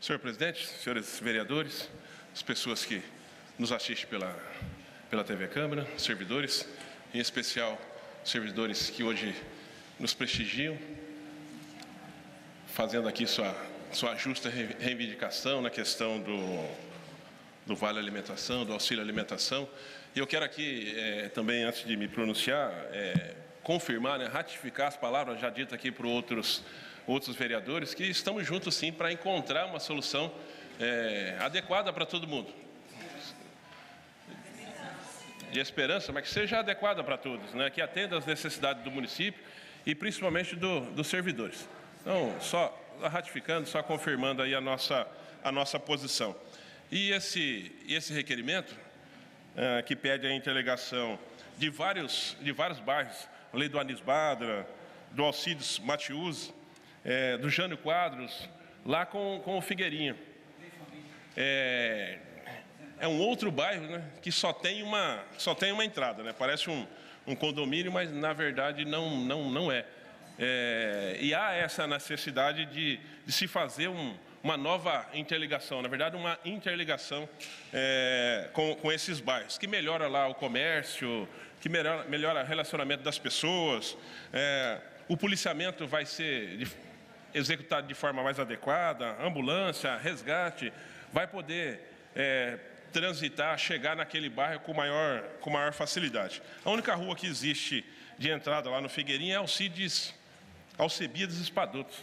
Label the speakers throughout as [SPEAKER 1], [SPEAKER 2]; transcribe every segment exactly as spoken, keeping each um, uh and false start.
[SPEAKER 1] Senhor presidente, senhores vereadores, as pessoas que nos assistem pela, pela T V Câmara, servidores, em especial servidores que hoje nos prestigiam, fazendo aqui sua, sua justa reivindicação na questão do, do Vale Alimentação, do Auxílio Alimentação. E eu quero aqui é, também, antes de me pronunciar, é, confirmar, né, ratificar as palavras já ditas aqui por outros, outros vereadores, que estamos juntos sim para encontrar uma solução é, adequada para todo mundo. De esperança, mas que seja adequada para todos, né, que atenda às necessidades do município e principalmente do, dos servidores. Então, só ratificando, só confirmando aí a nossa, a nossa posição. E esse, esse requerimento, é, que pede a interligação de vários, de vários bairros, a lei do Anis Badra, do Alcides Matius, é, do Jânio Quadros, lá com, com o Figueirinha. É, é um outro bairro, né, que só tem uma, só tem uma entrada, né, parece um, um condomínio, mas na verdade não, não, não é. É, e há essa necessidade de, de se fazer um, uma nova interligação, na verdade uma interligação é, com, com esses bairros, que melhora lá o comércio, que melhora, melhora o relacionamento das pessoas, é, o policiamento vai ser de, executado de forma mais adequada, ambulância, resgate, vai poder é, transitar, chegar naquele bairro com maior, com maior facilidade. A única rua que existe de entrada lá no Figueirinha é Alcides Alcebiades Espadoto.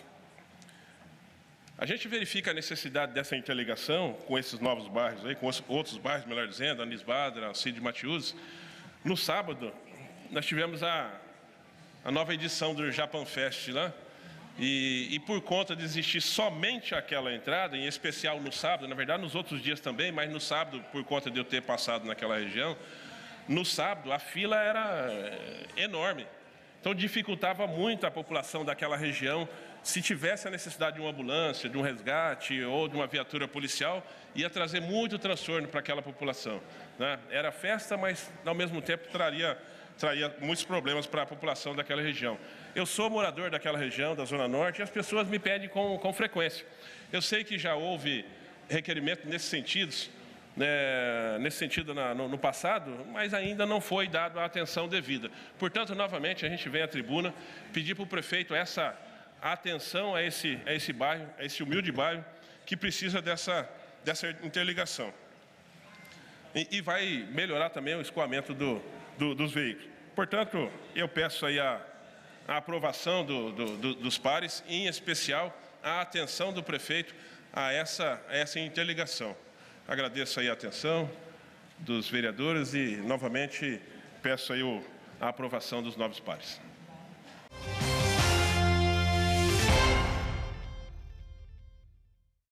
[SPEAKER 1] A gente verifica a necessidade dessa interligação com esses novos bairros, aí, com os outros bairros, melhor dizendo, Anis Badra, Alcides Matius. No sábado, nós tivemos a, a nova edição do Japan Fest lá, e, e por conta de existir somente aquela entrada, em especial no sábado, na verdade nos outros dias também, mas no sábado, por conta de eu ter passado naquela região, no sábado a fila era enorme. Então dificultava muito a população daquela região. Se tivesse a necessidade de uma ambulância, de um resgate ou de uma viatura policial, ia trazer muito transtorno para aquela população, né? Era festa, mas ao mesmo tempo traria, traria muitos problemas para a população daquela região. Eu sou morador daquela região, da Zona Norte, e as pessoas me pedem com, com frequência. Eu sei que já houve requerimento nesse sentido, É, nesse sentido na, no, no passado, mas ainda não foi dado a atenção devida. Portanto, novamente, a gente vem à tribuna pedir para o prefeito essa atenção a esse, a esse bairro, a esse humilde bairro, que precisa dessa, dessa interligação. E, e vai melhorar também o escoamento do, do, dos veículos. Portanto, eu peço aí a, a aprovação do, do, do, dos pares, em especial a atenção do prefeito a essa, a essa interligação. Agradeço aí a atenção dos vereadores e, novamente, peço aí o, a aprovação dos novos pares.